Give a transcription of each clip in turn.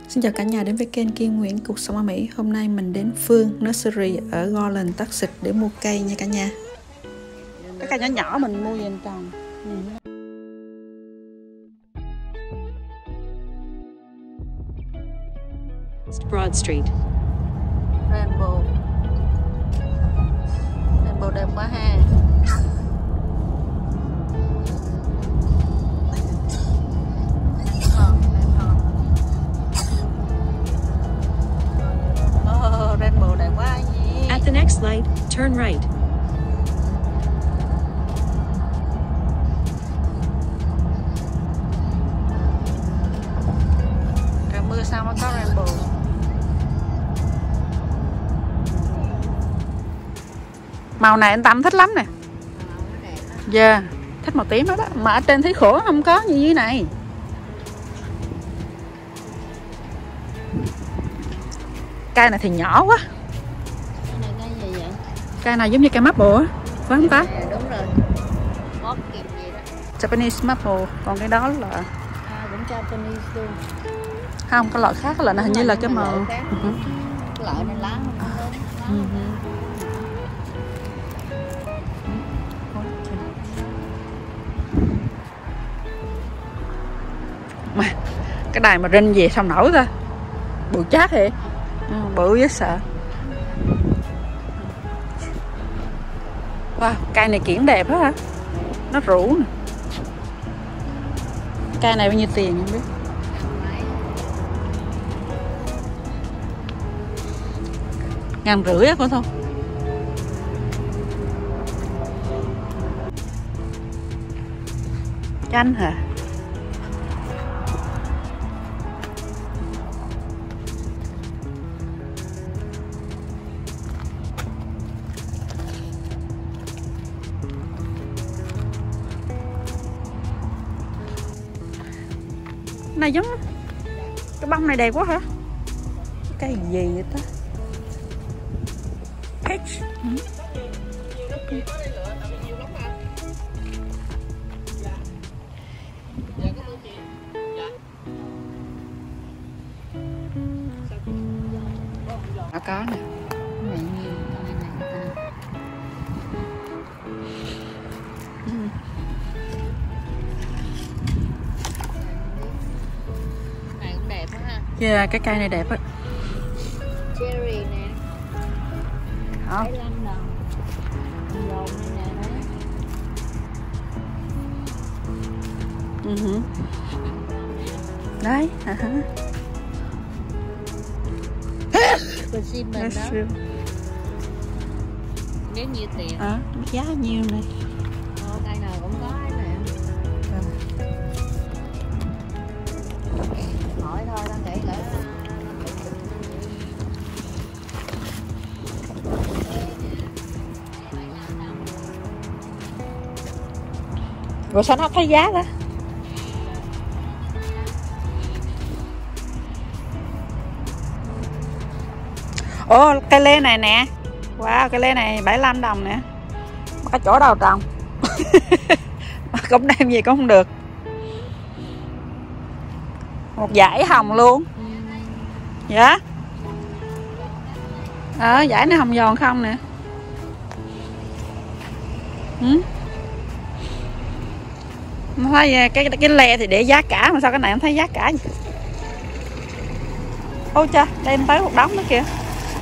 Xin chào cả nhà đến với kênh Kim Nguyễn Cuộc Sống ở Mỹ. Hôm nay mình đến Phương Nursery ở Garland, Texas để mua cây nha cả nhà. Cái cây nhỏ nhỏ mình mua về trồng. Broad Street. Rainbow đẹp quá ha. Rainbow đẹp quá gì. At the next light, turn right. Trời mưa sao mới có rainbow. Màu này anh Tâm thích lắm nè. Dạ, thích màu tím đó đó. Mà ở trên thấy khổ không có như dưới này. Cây này thì nhỏ quá. Cái này cái gì vậy? Cây này giống như cây maple á, phải không ta? Đúng rồi. Bóp kìm gì đó. Japanese maple, còn cái đó là Cũng Japanese luôn. không, cái loại khác, cái loại này hình như là cái màu. Cái loại này lá không lớn. Mà cái đài mà rinh về xong nổi ta, bự chát thì bự với sợ. Wow, cây này kiển đẹp hết hả? Nó rủ nè. Cây này bao nhiêu tiền không biết. $1,500 á cô Thu. Chanh hả? Này giống cái bông này đẹp quá hả? Cái gì vậy ta? Peach. Có nè. Yeah, cái cây này đẹp á. Cherry nè. Hả? 75 đồng. Dồn này nè đấy. Đấy. Persimmon đó. Nếu nhiêu tiền? Giá nhiêu này? Cây nào cũng có nè. Hỏi thôi, đang nghĩ là rồi sao nó thấy giá đó? Ồ, cây lê này nè. Wow, cây lê này 75 đồng nè. Mà cái chỗ đâu trồng? Mà cũng đem gì cũng không được. Một dải hồng luôn. Dạ. Dải này hồng giòn không nè. Thấy cái le thì để giá cả mà sao cái này không thấy giá cả gì. Ôi cha, đem tới một đống nữa kìa.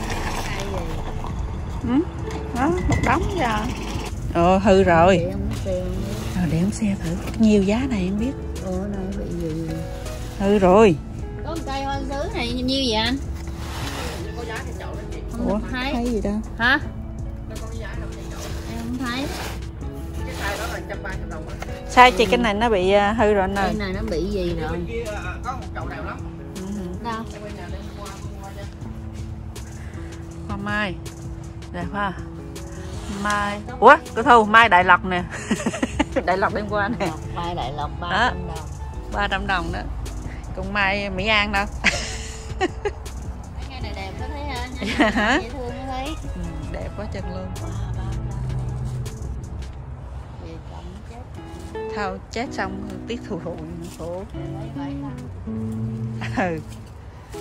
Đó, một đống giờ. Hư rồi. Để em xe thử. Nhiều giá này em biết. Này bị gì? Hư rồi. Có một cây hoa sứ này nhiêu vậy anh? Có giá thì chậu lên. Ủa, thấy gì đâu? Hả? Em không thấy. Cái size đó là 130 đồng. Sai chị, cái này nó bị hư rồi anh ơi. Cái này nó bị gì rồi? Có một chậu đẹp lắm. Đâu? Hoa mai. Đẹp ha. Mai. Ủa, cô Thu, mai Đại Lộc nè. Đại Lộc đêm qua nè. Mai Đại Lộc 300 đồng. 300 đồng đó. Còn mai Mỹ An đâu. Cái cây này đẹp có thấy ha. Dễ thương có thấy. Đẹp quá chân luôn. Thôi chết xong tiếc thù thụ khổ. Ừ.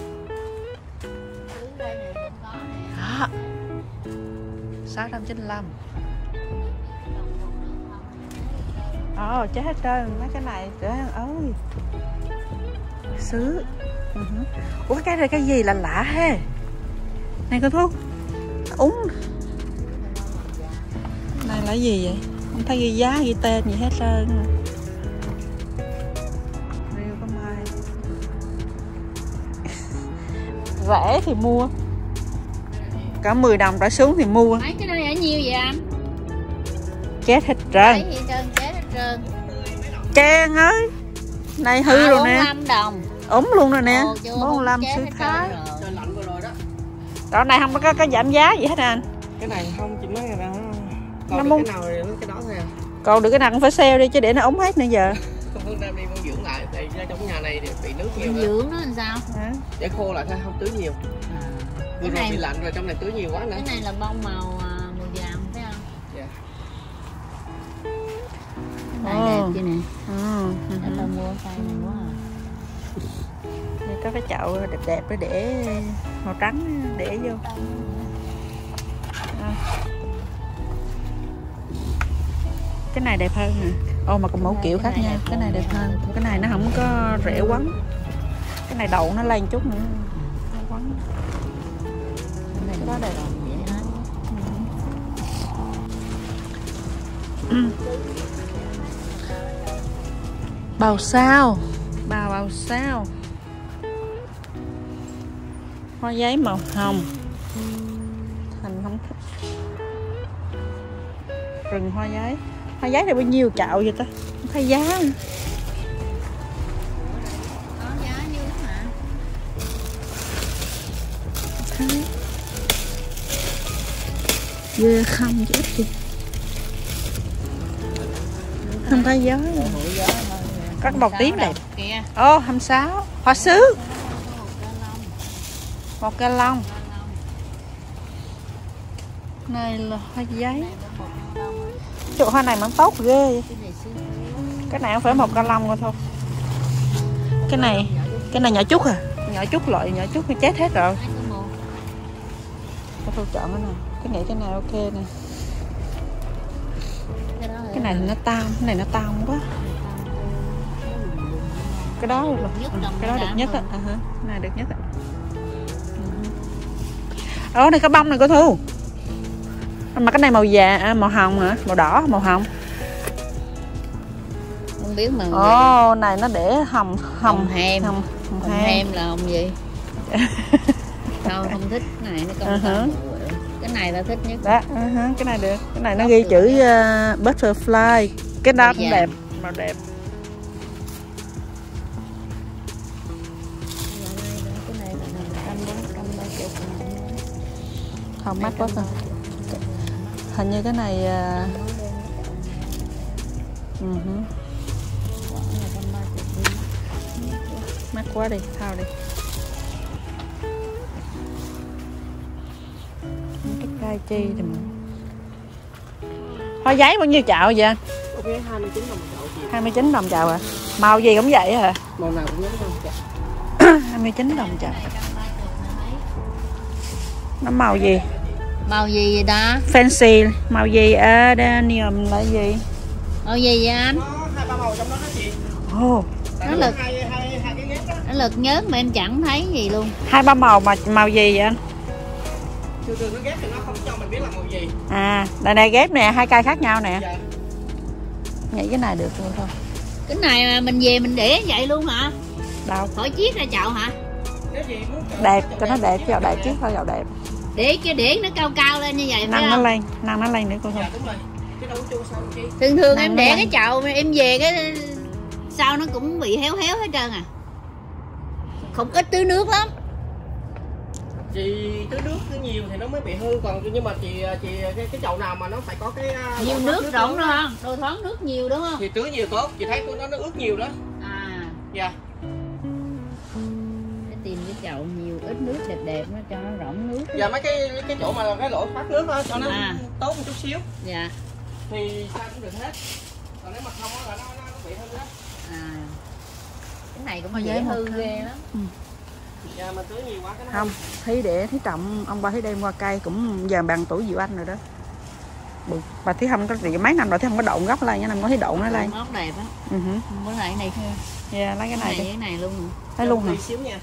đó. 695. Chết hết trơn mấy cái này. Trời ơi. Sứ. Ủa cái này cái gì là lạ he. Này cô Thu. Úng. Này là gì vậy? Không thấy ghi giá ghi tên gì hết trơn. Riêu có mai. Rẻ thì mua. Cả 10 đồng trở xuống thì mua. Mấy cái này ở nhiêu vậy anh? Chết hết trơn. Mấy gì trơn, chết hết trơn. Trang ơi. Này hư rồi nè. 45 đồng. Ốm luôn rồi nè. Ồ, 45 chết sư hết thái. trơn rồi. Trời lạnh vừa rồi đó. Đó này không có giảm giá gì hết anh. Cái này không chỉ mấy ngày nào. Nó Còn muốn- cái nào thì cái đó thôi à. Còn được cái nào cũng phải sale đi chứ để nó ống hết nữa giờ. Không Hương Nam đi mua dưỡng lại tại ra trong nhà này thì bị nước nhiều Dinh đó. dưỡng nó làm sao? Để khô lại thôi không tưới nhiều. Vừa Cái rồi này- bị lạnh rồi trong này tưới nhiều quá nữa. Cái này là bông màu vàng phải không? Dạ. Cái này đẹp chứ nè. Để tao mua cây này quá à. Đây có cái chậu đẹp đẹp để màu trắng để vô. Cái này đẹp hơn nè. Mà còn mẫu kiểu khác nhau. Cái này đẹp hơn. Cái này nó không có rẻ quấn. Cái này đậu nó lên chút nữa. Nó quấn. Cái đó đẹp. vậy hết. Bào sao. Bào sao. Hoa giấy màu hồng. Thành không thích. Rừng hoa giấy. Hoa giấy này bao nhiêu chạo vậy ta? Không thấy giá nữa. Có giá nhiêu lắm hả? Ghê không chứ ít gì. Không thấy giá. Có cái bọc tím đẹp. Kìa. 26. Hoa sứ. Một ca long. Này là hoa giấy. Chỗ hoa này vẫn tốt ghê vậy. Cái này không phải một ca long thôi. Cái này nhỏ chút à. Nhỏ chút loại nhỏ chút nó chết hết rồi. Tôi thôi chọn cái này. Cái nghĩ cái này ok nè. Cái này thì nó tam, cái này nó tam quá. Cái đó được cái đó được nhất á. Cái này được nhất á. Này cái bông này cô Thu. Mà cái này màu vàng, màu hồng hả? Màu đỏ, màu hồng. Không biết màu này nó để hồng hem. Hồng hem là hồng gì? Sao không thích cái này nó công cái này là thích nhất. Đó, cái này được. Cái này nó ghi chữ butterfly. Cái đó cũng đẹp, màu đẹp. Cái này là 130. Không mắc quá thôi. Hình như cái này mắc quá đi, thao đi. Cái cây chi thì mà. Hoa giấy bao nhiêu chạo vậy? 29 đồng chậu chị. 29 đồng chạo à? Màu gì cũng vậy hả? Màu nào cũng giống nhau. 29 đồng chạo. Nó màu gì? Màu gì vậy ta? Fancy, màu gì? Adenium là gì? Màu gì vậy anh? Có 2-3 màu trong đó đó chị. Nó lực hai cái ghép đó. nó lực nhớt mà em chẳng thấy gì luôn. 2-3 màu mà màu gì vậy anh? Thường nó ghép thì nó không cho mình biết là màu gì. Này ghép nè, 2 cây khác nhau nè. Dạ. Nghĩ cái này được luôn thôi. Cái này mà mình về mình để vậy luôn hả? Đâu? Khỏi chiết ra chậu hả? Nếu gì muốn Đẹp, cho nó đẹp, cho đẹp chứ thôi, gạo đẹp. Để nó cao cao lên như vậy phải Năng không? nó lên nữa cô thôi. Dạ đúng rồi. Cái đâu có chua sao chị? Thường Năng em nó để lên. cái chậu em về cái sau nó cũng bị héo héo hết trơn à. Không ít tưới nước lắm. Chị tưới nước cứ nhiều thì nó mới bị hư, còn nhưng mà chị cái chậu nào mà nó phải có cái Nhiều nước rộng đó không? Đồ thoáng nước nhiều đúng không? thì tưới nhiều tốt, chị thấy của nó ướt nhiều đó. Dạ. Để tìm cái chậu nhiều ít nước đẹp đẹp nó cho nó rộng nước. Dạ mấy cái chỗ mà cái lỗ thoát nước đó cho nó tốt một chút xíu. Dạ. Thì sao cũng được hết. Còn nếu mà không là nó bị hư đó. Cái này cũng Hoa dễ giấy hư một ghê lắm. Dạ mà tưới nhiều quá cái nó Không, Thí trọng, ông ba Thí đem qua cây cũng giờ bằng tuổi Diệu Anh rồi đó. Bà Thí không có mấy năm rồi Thí không có độn gốc lên, năm có Thí độn nó lên. Móc đẹp á. Bữa lại này thôi. Dạ, lấy cái này đi. Cái này luôn hả? Lấy luôn hả? xíu nha.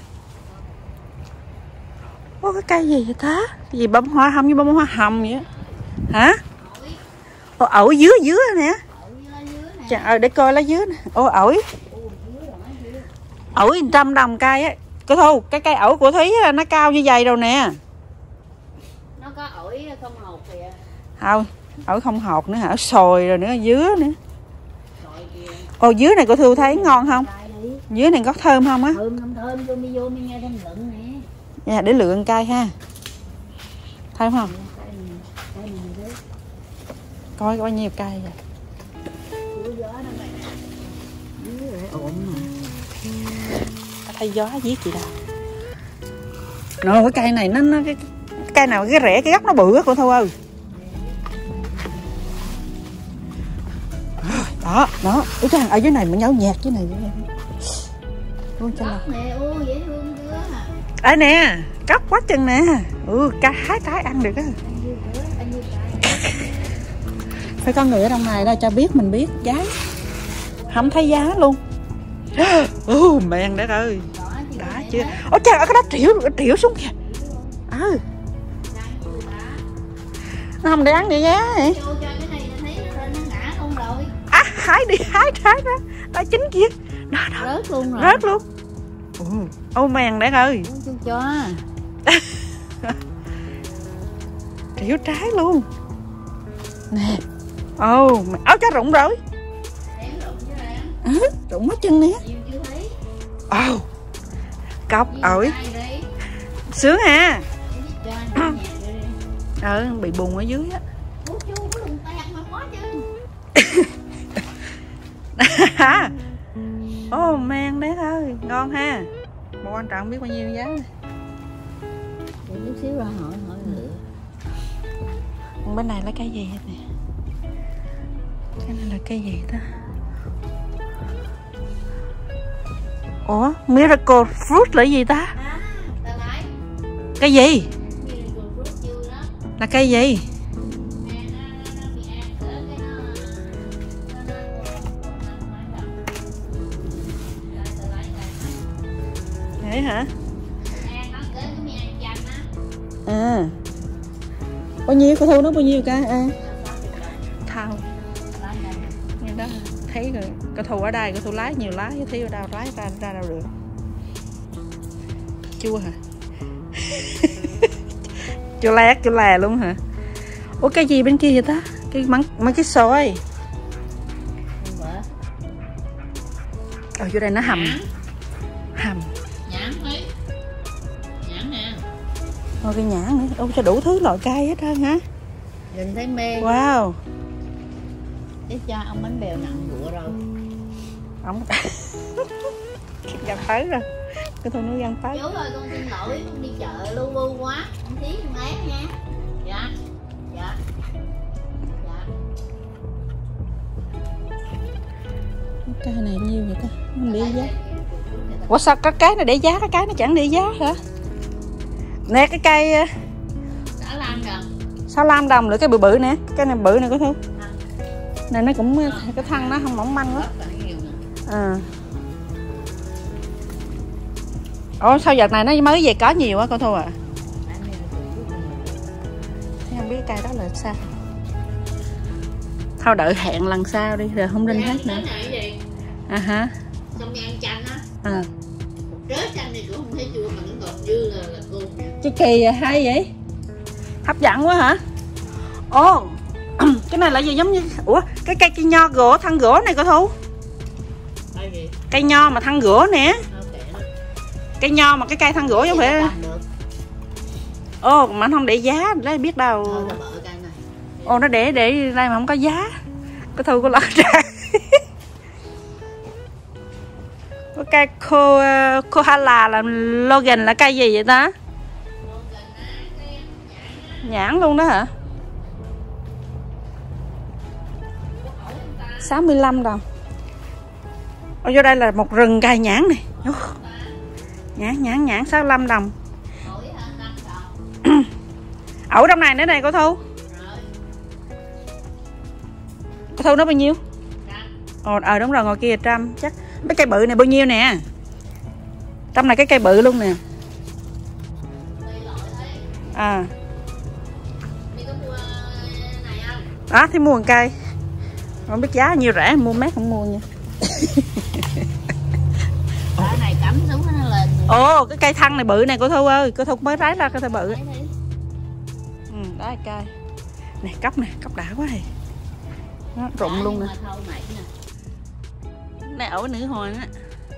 Ô, cái cây gì vậy ta? Cái gì bông hoa hồng với bông hoa hồng vậy? Hả? Ô, ổi dứa nè. Chà, để coi lá dứa nè. Ô, ổi. Ổi 100 đồng cây á. Cô Thu, cái cây ổi của Thúy nó cao như vậy đâu nè. Nó có ổi không hột kìa. Không, ổi không hột nữa hả? Sồi rồi nữa, dứa nữa. Ồ, dứa này cô Thu thấy ngon không? Dứa này có thơm không á? Thơm vô mi nghe thêm lựng nè. Dạ, để lựa cây ha. Thơm không? Coi bao nhiêu cây vậy? Thấy gió giết gì đâu. Rồi cái cây này nó cái cây nào cái rễ cái gốc nó bự á cô Thu ơi. Đó, ủa chàng ở dưới này mà nhấu nhạt dưới này. Luôn cho là. Nè, ô dễ thương dứa à. Đây nè, cóc quá chừng nè. Cá hái trái ăn được á. Phải có người ở trong này đó cho biết mình biết giá. Không thấy giá luôn. Mèn đấy ơi. Đã chưa? Ôi trời ơi, cái đó triệu xuống kìa. Nó không đáng vậy giá vậy. Hái đi, hái trái đó. Đó chín kia. Đó. Rớt luôn rồi. Rớt luôn. Ô mèn đấy ơi. Cho. Triệu trái luôn. Nè. Áo cho rụng rồi. Rụng mất chân nè. Cọc ổi. Sướng ha. Bị bùn ở dưới á. Men đấy thôi, ngon ha. Mà quan trọng biết bao nhiêu giá này. Chút xíu ra hỏi lựa. Bên này là cây gì hết nè. Cái này là cây gì ta? Ủa, Miracle Fruit là gì ta? Cây gì? Là cây gì? Vậy hả? Bao nhiêu cô Thu nó bao nhiêu ca? Thao. Nghe đó thấy rồi. Cô Thu ở đây, cô Thu lái nhiều lái, Thí ở đâu lái ra đâu được. Chua hả? Chua lè luôn hả? Ủa cái gì bên kia vậy ta? Cái mấy cái xôi. Ở chỗ đây nó hầm. Nhãn thôi. Nhãn nè. Cái nhãn nữa. Cho đủ thứ loại cây hết trơn hả? Nhìn thấy mê. Wow. Để cho ông bánh bèo nặng bựa rồi. Ông gần tới rồi. Cái Thu nó gần tới. Chú ơi con xin lỗi, con đi chợ lu bu quá. Con Thí con lát nha. Dạ. Cái này nhiêu vậy ta? Không để giá. Ủa sao cái này để giá, cái nó chẳng để giá hả? Nè cái cây 65 đồng nữa, cái bự nè. Cái này bự nè có Thu. Này nó cũng cái thân nó không mỏng manh quá. Ủa sao giật này nó mới về có nhiều quá cô Thu à? Thế không biết cây đó là sao? Thôi đợi hẹn lần sau đi rồi không đinh hết nữa. Hả? Xong đi ăn chanh á. Rớt chanh thì cũng không thấy chua mà nó còn dư là côn. Chứ kỳ hay vậy? Hấp dẫn quá hả? Cái này là gì giống như ủa cái cây nho gỗ thân gỗ này cô Thu? Cây nho mà thân gỗ nè. Cây nho mà cái cây thân gỗ giống vậy. Mà anh không để giá đấy biết đâu. Nó để đây mà không có giá. Cô Thu có lọt ra. Cái cây koala là Logan là cây gì vậy ta? Nhãn luôn đó hả? 65 đồng. Ở vô đây là một rừng cây nhãn này. Nhãn 65 đồng. Ổi trong này nữa này cô Thu. Cô Thu nó bao nhiêu? Đúng rồi, ngồi kia 100 chắc. Mấy cây bự này bao nhiêu nè? Trong này cái cây bự luôn nè. Đó thì mua một cây. Không biết giá nhiêu, rẻ mua mát không mua nha. Cái này cắm xuống nó lên. Ồ, cái cây thăng này bự này cô Thu ơi, cô Thu mới rái ra cái cây bự. Đó là cây. Này cốc đã quá này. Nó rụng luôn nè. Này ổi nữ hoàng á.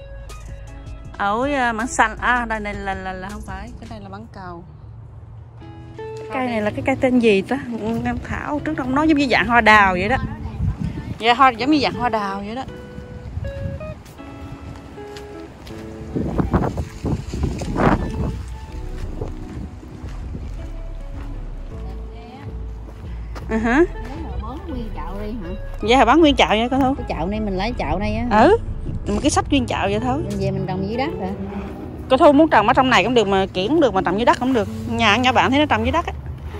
Ổi mảng xanh. Đây này là không phải, cái này là mảng cầu. Cây này là cái cây tên gì đó? Em Thảo trước trong nó giống như dạng hoa đào vậy đó. Dạ hoa giống như dạng hoa đào vậy đó. Bán nguyên chậu đi hả? Dạ bán nguyên chậu vậy cô Thu. Cái chậu này mình lấy chậu này á. Một cái sách nguyên chậu vậy thôi. Mình về mình trồng dưới đất rồi. Cô Thu muốn trồng ở trong này cũng được mà kiển cũng được, mà trồng dưới đất cũng được. Nhà bạn thấy nó trồng dưới đất á.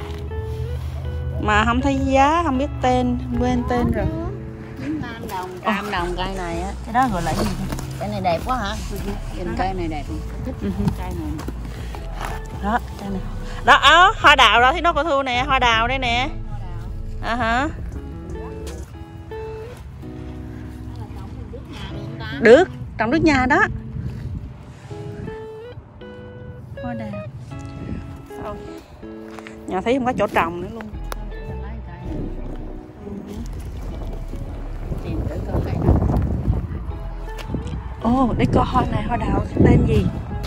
Mà không thấy giá, không biết tên, quên tên rồi. 95 đồng, 100 đồng cây này á. Cái đó gọi là gì? Cây này đẹp quá hả? Nhìn cây này đẹp. Thích cây này. Đó, cây này. Đó, hoa đào đó, thấy nó cô Thu nè, hoa đào đây nè. Hoa đào. Được, trồng nước nhà đó. Hoa đào. Nhà thấy không có chỗ trồng nữa luôn. Ồ, để coi hoa này, hoa đào tên gì?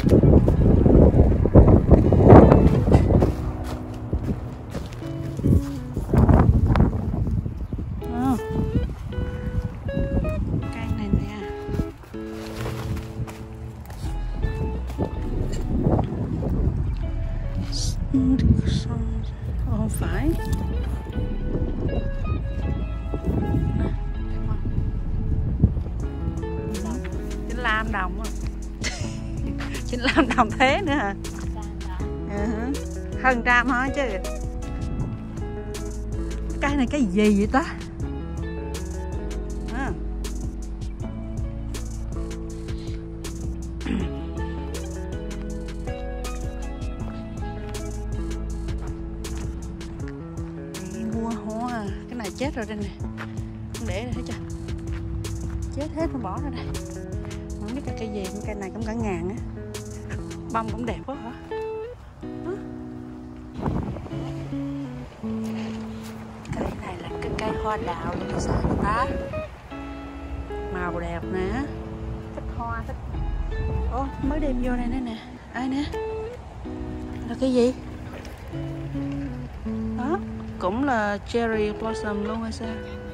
Cây này nè. Không phải. 95 đồng á. 95 đồng thế nữa hả? Hơn trăm thôi chứ. Cây này cái gì vậy ta? Mua hoa. Cái này chết rồi đây nè. Không để đây thấy chưa? Chết hết nó bỏ ra đây. Không biết là cây gì, cây này cũng cả ngàn á. Bông cũng đẹp quá hả? Cây này là cái cây hoa đào luôn sao vậy ta? Màu đẹp nè. Thích hoa, thích. Ô, mới đem vô đây nữa nè. Ai nè? Là cái gì? Đó, cũng là cherry blossom luôn hay sao?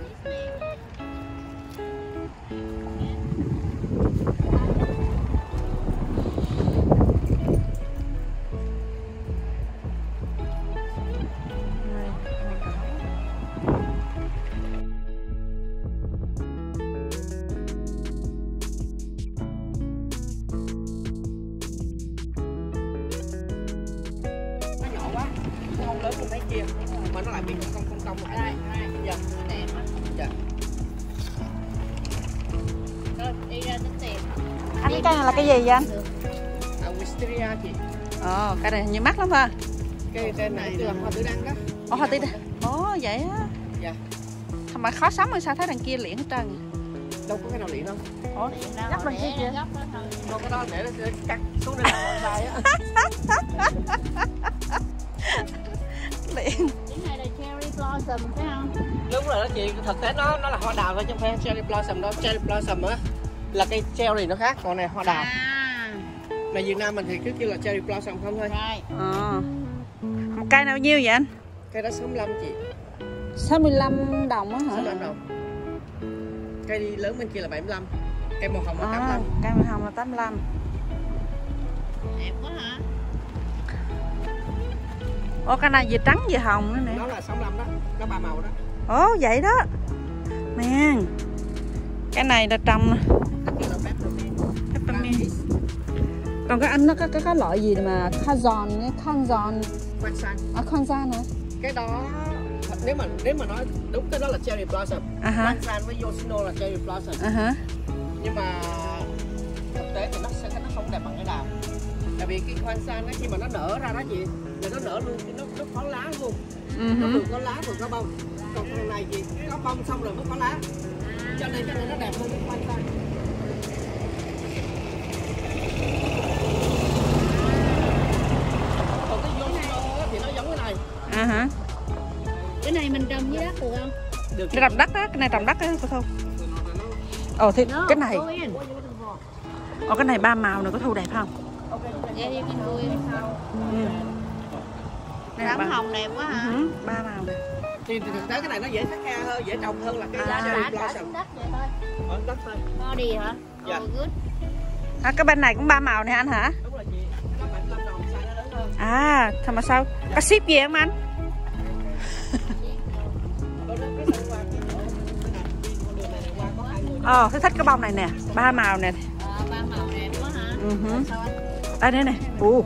Lớn hơn mấy kia mà nó lại bị cong lại. Dạ. Đẹp á. Dạ. Rồi đi ra tính tiền. Anh cái cây này là cái gì vậy anh? Wisteria chị. Cây này hình như mắc lắm ha. Cây này là hoa tử đăng đó. Hoa tử đăng. Vậy á. Dạ. Mà khó sống hay sao thấy đằng kia liễn hết trơn? Đâu có cái nào liễn đâu. Gấp đằng kia kìa. Đâu cái đó để nó cắt xuống đây là sai á. Cái này là cherry blossom phải không? Đúng rồi đó chị, thực tế nó là hoa đào thôi chứ không phải cherry blossom đâu. Cherry blossom á là cây cherry nó khác, còn này hoa đào. Mà Việt Nam mình thì cứ kêu là cherry blossom không thôi. Một cây nào nhiêu vậy anh? Cây đó 65 chị. 65 đồng á hả? 65 đồng. Cây đi lớn bên kia là 75. Cây màu hồng là 85. Cây màu hồng là 85. Đẹp quá hả? Cái này vừa trắng vừa hồng nữa nè. Nó là 65 đó, nó 3 màu đó. Vậy đó. Nè. Cái này là trồng nè. Peppermint. Còn cái anh nó có loại gì mà Kazon, Khoan san. Khoan san hả? Cái đó nếu mà nói đúng cái đó là cherry blossom. Khoan san với Yoshino là cherry blossom. Nhưng mà thực tế thì nó không đẹp bằng cái đào. Tại vì cái khoan san đó, khi mà nó nở ra đó chị là nó nở luôn, nó có lá luôn. Nó vừa có lá vừa có bông. Còn con này chị có bông xong rồi mới có lá. Cho nên nó đẹp hơn cái khoan san. Còn cái Yoshino thì nó giống cái này. Cái này mình trồng dưới đất được không? Được. Cái trồng đất á, cái này trồng đất á cô Thu. Ồ thì cái này. Cái này 3 màu này có Thu đẹp không? Dạ đi bên vui sao? Đám hồng đẹp quá hả? 3 màu này. Thì thực tế cái này nó dễ phát ra hơn, dễ trồng hơn là cái cherry blossom. Đất vậy thôi. Ở đất thôi. Body hả? Dạ. Good. Cái bên này cũng 3 màu này anh hả? Đúng rồi chị. Nó 75 đồng, size nó lớn hơn. Thôi mà sao? Có ship gì không anh? Tôi thích cái bông này nè, 3 màu nè. 3 màu đẹp quá hả? Đây đây nè. Mua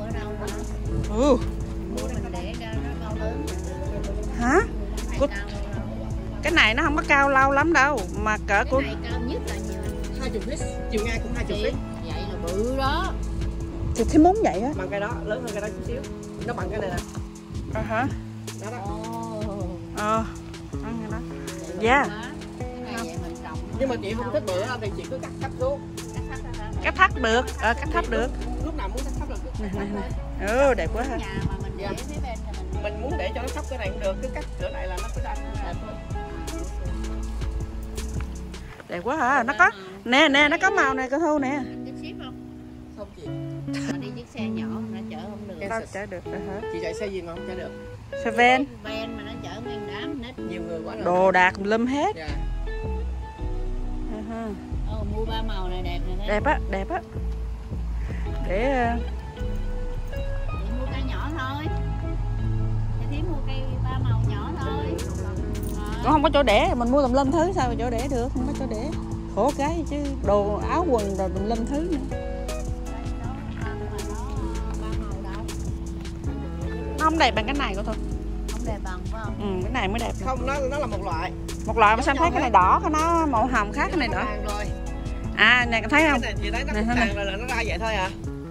mình để cho nó cao lớn. Hả? Cái này nó không có cao lâu lắm đâu, mà cỡ của Cái này cao nhất là nhiều. 20 feet, chiều ngang cũng 20 feet. Vậy là bự đó. thì thấy muốn vậy á. Bằng cái đó, lớn hơn cái đó chút xíu. Nó bằng cái này nè. Hả? Đó đó. Ăn cái đó. Dạ. Nhưng mà chị không thích bự thì chị cứ cắt xuống. Cắt thắt được, cắt thắt được. Lúc nào muốn cắt thắt là Này. Đẹp quá ha. Mình muốn để cho nó thấp cái này cũng được, cứ cắt cửa này là nó cứ đặt đẹp thôi. Đẹp quá hả? Nó có nè nó có màu này cô Thu nè. Không chị. Mà đi chiếc xe nhỏ nó chở không được. Đâu chở được rồi hả? Chị chạy xe gì mà không chở được? Xe ven. Ven mà nó chở nguyên đám nít. Nhiều người quá rồi. Đồ đạc lâm hết. Dạ. Mua 3 màu này đẹp này. Đẹp á. Để chị mua cây nhỏ thôi. Chị Thím mua cây 3 màu nhỏ thôi. Nó không có chỗ để, mình mua tùm lum thứ sao mà chỗ để được, không có chỗ để. Khổ cái chứ, đồ áo quần rồi tùm lum thứ nữa. Nó không đẹp bằng cái này của tôi. Không đẹp bằng phải không? Cái này mới đẹp. Không, nó là một loại. Một loại mà sao thấy cái này đỏ, cái nó màu hồng khác cái này nữa. Nè thấy không? Cái này chị thấy nó cũng tàn rồi là nó ra vậy thôi à.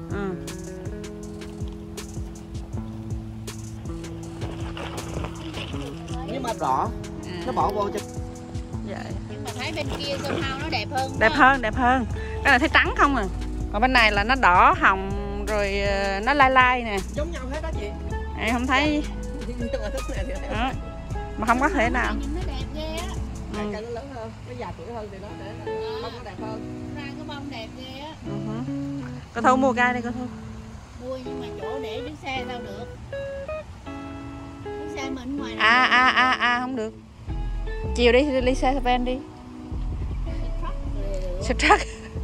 Nhưng mà đỏ nó bỏ vô cho. Vậy. Nhưng mà thấy bên kia sông hao nó đẹp hơn. Đẹp hơn. Cái này thấy trắng không à. Còn bên này là nó đỏ, hồng rồi nó lai nè. Giống nhau hết đó chị. Em không thấy. Đó. Mà không có thể nào. Nhưng nó đẹp ghê á. Cây nó lớn hơn, nó già tuổi hơn thì nó để bông nó đẹp hơn. Ra cái bông đẹp ghê á. Cô Thu mua cây đây cô Thu. Mua nhưng mà chỗ để chiếc xe sao được. Chiếc xe mình ngoài này. Không được. Chiều đi xe van đi. Xe truck.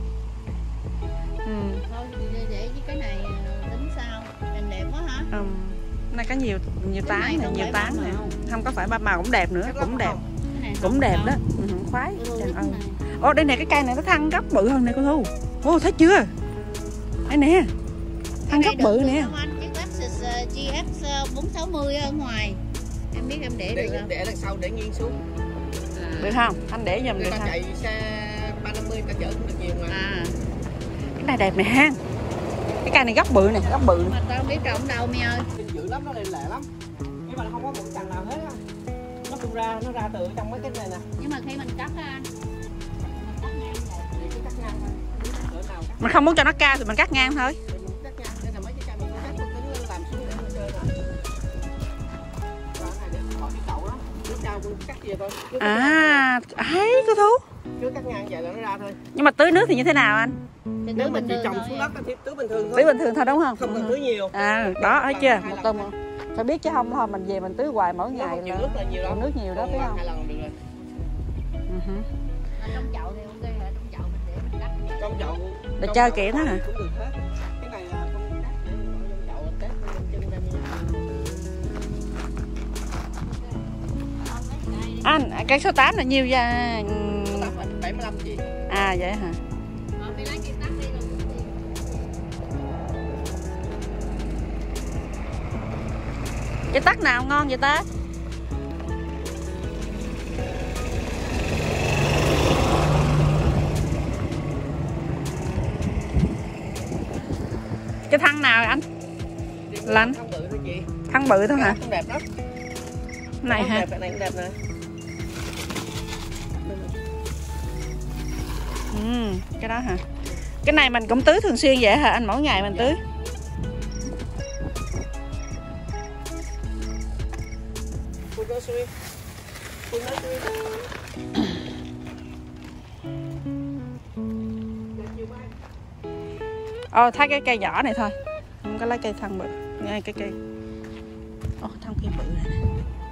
Thôi để cái này tính sao? Nhìn đẹp quá hả? Này có nhiều tán này, nhiều tán này. Không có phải 3 màu cũng đẹp nữa, cũng đẹp. Cũng đẹp đó. Khoái. Đây nè, cái cây này nó thăng gốc bự hơn nè cô Thu. Thấy chưa? Đây nè. Thăng gốc bự nè. GX 460 ở ngoài. Em biết em để được không? Để đằng sau để nghiêng xuống. Được không? Anh để giùm được không? không? Chạy xe 350 ta chở cũng được nhiều mà. Cái này đẹp nè ha. Cái cây này gốc bự nè, gốc bự. Mà tao không biết trồng đâu mi ơi. Dữ lắm, nó lẹ lắm. Nhưng mà nó không có một cành nào hết á. Nó ra từ trong mấy cái này nè. Nhưng mà khi mình cắt á, mình cắt ngang vậy. Thì cứ cắt ngang thôi. Mình không muốn cho nó cao thì mình cắt ngang thôi. Cắt ngang, đây là mấy cái cây mình cắt tính làm xuống để mình chơi nè. Rồi này để bỏ cái chậu đó, nó cao cũng cắt kia thôi. Ấy cô Thu. Cứ cắt ngang vậy là nó ra thôi. Nhưng mà tưới nước thì như thế nào anh? Nếu mình chỉ trồng xuống đất thì tưới bình thường thôi. Tưới bình thường thôi đúng không? Không cần tưới nhiều. Đó thấy chưa? Một tuần phải biết chứ không thôi mình về mình tưới hoài mỗi ngày là nước là nhiều lắm. Nước nhiều đó biết không? 2 lần được rồi. Trong chậu thì ok hả? Trong chậu mình để mình cắt. Trong chậu để chơi kỹ nó hả? Cũng được hết. Cái này là không cắt để bỏ trong chậu tết chân ra như Anh, cây số 8 là nhiêu ra? 75 chị. Vậy hả? Cái tắc nào ngon vậy ta? Cái thân nào anh? Lạnh. Thân bự thôi chị. Thân bự thôi hả? Không đẹp lắm. Này hả? Cái này cũng đẹp nè. Cái đó hả? Cái này mình cũng tưới thường xuyên vậy hả anh? Mỗi ngày mình tưới? Thấy cái cây nhỏ này thôi, không có lấy cây thân bự. Ngay cái cây thân kia bự này nè.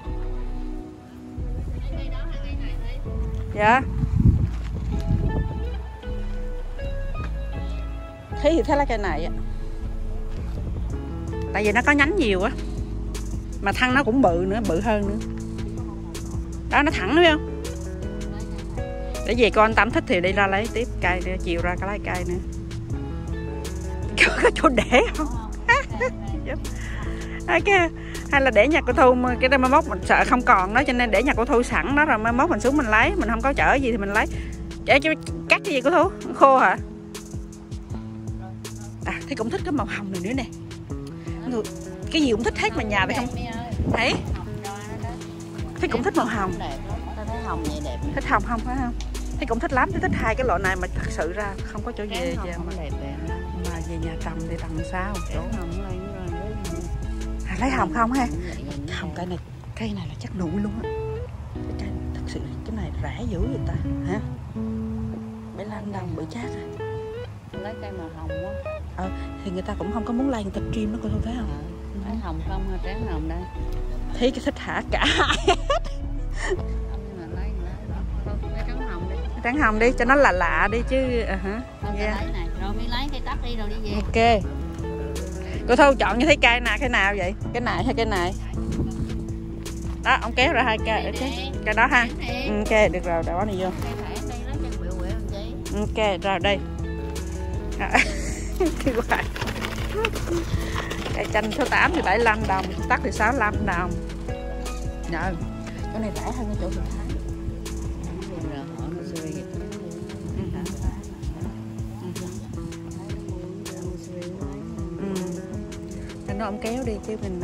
Dạ. Thế thì thấy lấy cây này á, tại vì nó có nhánh nhiều á, mà thân nó cũng bự nữa, bự hơn nữa. Đó, nó thẳng đúng không? Để về con Tâm thích thì đi ra lấy tiếp cây nữa, chiều ra cái lấy cây nữa. Có chỗ để không? Okay. Hay là để nhà cô Thu, cái đó mai mốt mình sợ không còn đó, cho nên để nhà cô Thu sẵn đó, rồi mai mốt mình xuống mình lấy. Mình không có chở gì thì mình lấy. Cắt cái gì cô Thu? Khô hả? Thế cũng thích cái màu hồng này nữa nè. Cái gì cũng thích hết mà nhà phải không? Thấy? Thế cũng thích màu hồng. Thích hồng không phải không? Thế cũng thích lắm, thích hai cái loại này mà thật sự ra không có chỗ về mà về nhà trồng thì trồng sao? Chỗ lấy hồng không ha? Hồng cây này là chắc nụ luôn á. Cái cây này, thật sự cái này rẻ dữ vậy ta hả? 75 đồng bự chát à. Lấy cây màu hồng quá. Thì người ta cũng không có muốn lấy, người ta trim nó coi thôi phải không? Lấy hồng không hay trắng hồng đây? Thấy cái thích hả? Cả hai hết. Trắng hồng đi cho nó lạ đi chứ. Lấy này. Rồi mới lấy cây tắc đi rồi đi về. Ok. Cô Thu chọn như thấy cây nào vậy? Cái này hay cái này? Đó, ông kéo ra hai cây. Cây đó ha. Ok, được rồi, đó này vô. Ok, rồi đây. Cây chanh số 8 thì 75 đồng, tắc thì 65 đồng. Nhờ, chỗ này rẻ hơn cái chỗ Bình Thái. Nó ông kéo đi chứ mình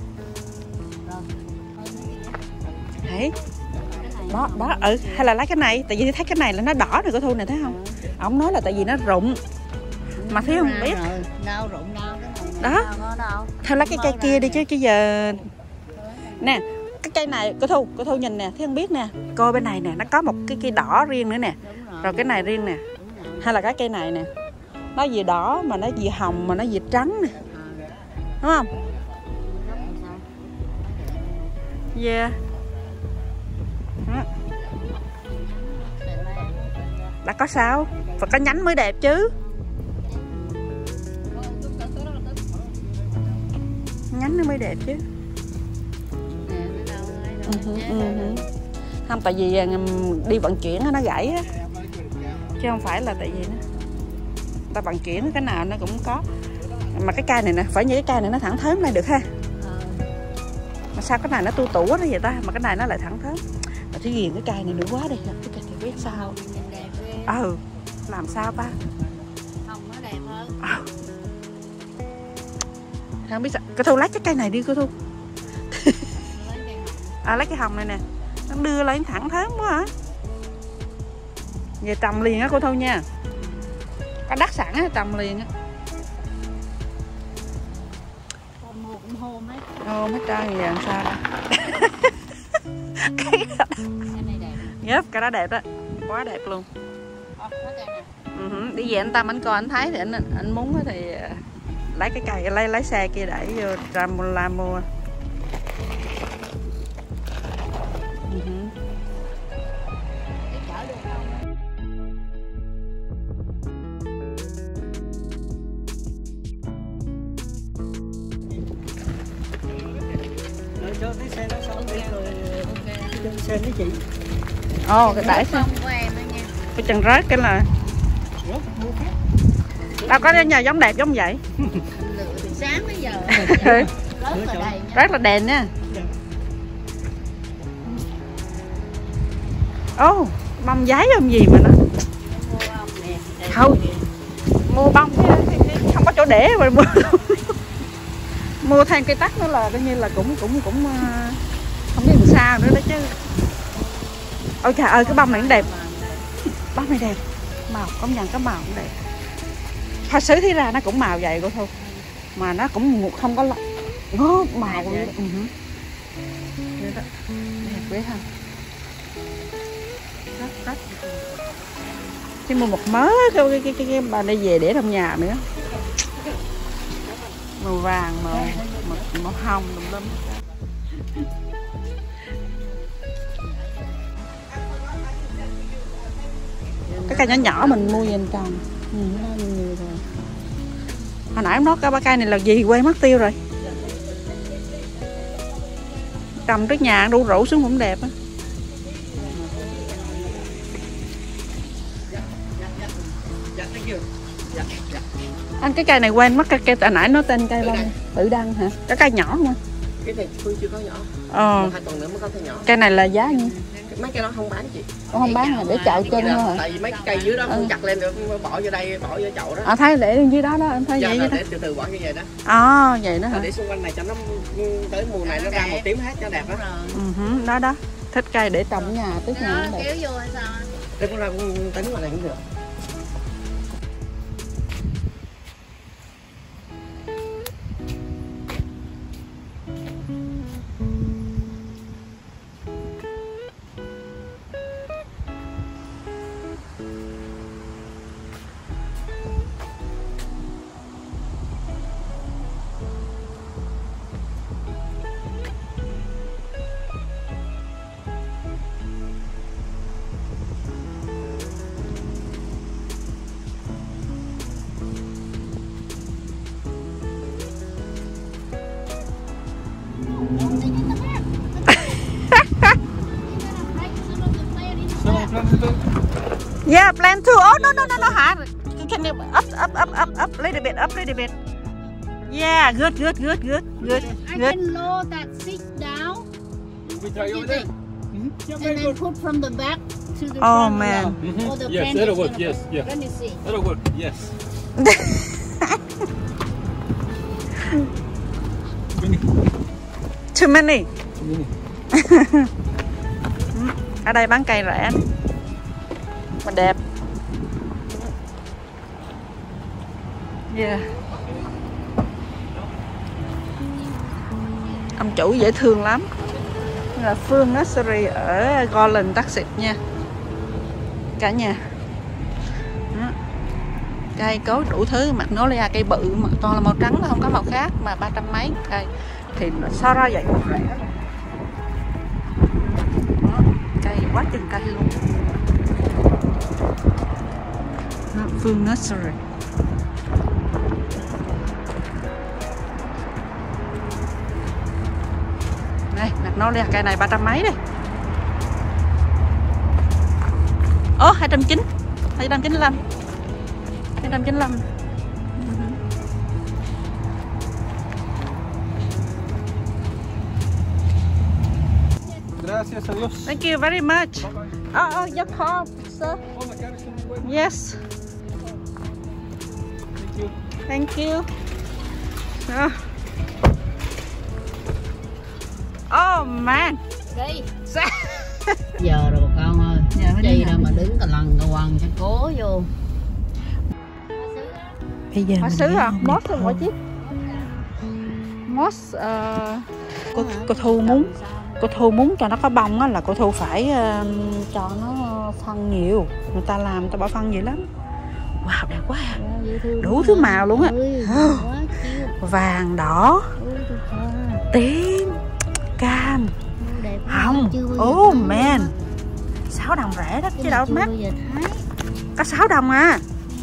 thấy đó hay là lấy cái này, tại vì thấy cái này là nó đỏ rồi cô Thu này thấy không? Ông nói là tại vì nó rụng mà thấy không biết đâu rụng đâu đó. Thôi lấy cái cây kia đi chứ giờ nè, cái cây này cô Thu nhìn nè, thấy không biết nè, coi bên này nè, nó có một cái cây đỏ riêng nữa nè, rồi cái này riêng nè, hay là cái cây này nè, nó gì đỏ mà nó gì hồng mà nó gì trắng nè, đúng không? Yeah. Đã có sao? Phải có nhánh mới đẹp chứ. Nhánh nó mới đẹp chứ. Không, tại vì đi vận chuyển nó gãy á, chứ không phải là tại vì nó ta vận chuyển cái nào nó cũng có. Mà cái cây này nè, phải như cái cây này nó thẳng thớm lại được ha. Mà sao cái này nó tu tủ quá vậy ta, mà cái này nó lại thẳng thớm. Mà thấy ghiền cái cây này nữa quá đi, cái cây này biết sao. Làm sao ta? Hồng nó đẹp hơn. Không biết sao. Cô Thu lấy cái cây này đi cô Thu. Lấy cái hồng này nè, nó đưa lên thẳng thớm quá hả? Về trồng liền á cô Thu nha. Có đất sẵn á, trồng liền á. Cũng hôm hết. Hôm hết trơn giờ làm sao đó. Cái này đẹp. Yep, cái đó đẹp đó. Quá đẹp luôn. Đi về anh Tâm anh coi anh thấy thì anh muốn thì lấy cái cây lấy xe kia đẩy vô ra mua. Cho cái xe nó xong đi rồi xe với chị. Đẩy xe. Cái chân rớt cái là đâu có nhà giống đẹp giống vậy. Sáng bây giờ. rất là đầy nha. Rất là đèn nha. Ô, bông giấy không gì mà nó. Thôi, mua bông thì không có chỗ để mà mua. Mua thêm cây tắc nữa là coi như là cũng không biết làm sao nữa đó chứ. Ôi trời ơi, cái bông này cũng đẹp. Bông này đẹp. Màu, công nhận cái màu cũng đẹp. Hoa sứ thì ra nó cũng màu vậy cô Thu. Mà nó cũng không có ngót màu vậy. Vậy đó. Đẹp quá ha. Rất. Chứ mua một mớ cái bà đây về để trong nhà nữa. Màu vàng, màu hồng đúng lắm. Cái cây nhỏ nhỏ mình mua về mình trồng. Nó nhiều rồi. Hồi nãy em nói cái ba cây này là gì quên mất tiêu rồi. Trồng trước nhà đu rủ xuống cũng đẹp á. Anh cái cây này quên mất cái cây hồi nãy nó tên cây bông tự đăng hả? Cái cây nhỏ không? Cái này Phương chưa có nhỏ. 2 tuần nữa mới có cây nhỏ. Cây này là giá nhiêu? Mấy cây đó không bán chị. Không bán hả? Để chậu chân thôi hả? Tại vì mấy cây dưới đó Phương chặt lên được bỏ vô đây, bỏ vô chậu đó. Thấy để dưới đó đó, em thấy vậy đó. Để từ từ bỏ như vậy đó. Vậy đó hả? Để xung quanh này cho nó tới mùa này nó ra một tím hết cho đẹp đó. Đó. Thích cây để trồng ở nhà tức nhà Kéo vô hay sao? Để con ra tính ngoài này cũng được. Yeah, plant too. Oh no, hả? Can you up, little bit. Yeah, good. I can lower that seat down. We try over there. And then put from the back to the Oh, front. man. Or the Yes, plant that'll is work. gonna Yes, put. yeah. Let me see. That'll work. Yes. Too many. Ở đây bán cây rẻ mà đẹp. Yeah. Ông chủ dễ thương lắm. Là Phương Nursery ở Golden Texas nha cả nhà. Đó. Cây cối đủ thứ, Magnolia cây bự mà toàn là màu trắng, nó không có màu khác mà 300 mấy cây thì nó so ra vậy cũng rẻ. Đó. Cây quá chừng cây luôn. Đó, Phương Nursery. Đây, Magnolia cây này 300 mấy đây. 290, 295. 295. Gracias a Dios. Thank you very much. Your car, sir. Yes. Thank you. Oh man. Đi. Giờ rồi bà con ơi. Đi đâu mà đứng cà lằn cà quằn cho cố vô. Bây giờ hoa sứ à? Moss không có chứ? Moss cô Thu muốn cho nó có bông á là cô Thu phải cho nó phân nhiều. Người ta làm người ta bỏ phân nhiều lắm. Wow, đẹp quá. Đủ thứ màu luôn á. Vàng, đỏ, tím, cam, hồng. Oh man. 6 đồng rẻ đó chứ đâu mắc. Có 6 đồng à.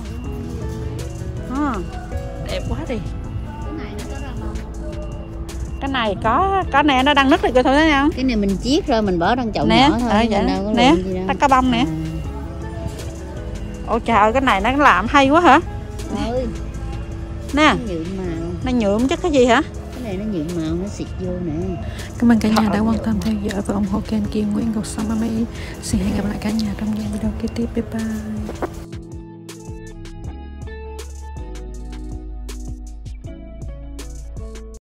Đẹp quá đi. Cái này có này nó đang nứt rồi cô Thu thấy không? Cái này mình chiết rồi mình bỏ trong chậu nhỏ thôi. Nè, nó có bông nè. Ôi trời ơi, cái này nó làm hay quá hả? Ơi. Nè. Nó nhuộm màu. Nó nhuộm chứ cái gì hả? Cái này nó nhuộm màu, nó xịt vô nè. Cảm ơn cả nhà đã quan tâm theo dõi và ủng hộ kênh Kim Nguyễn Cuộc Sống Ở Mỹ. Xin hẹn gặp lại cả nhà trong những video kế tiếp. Bye bye.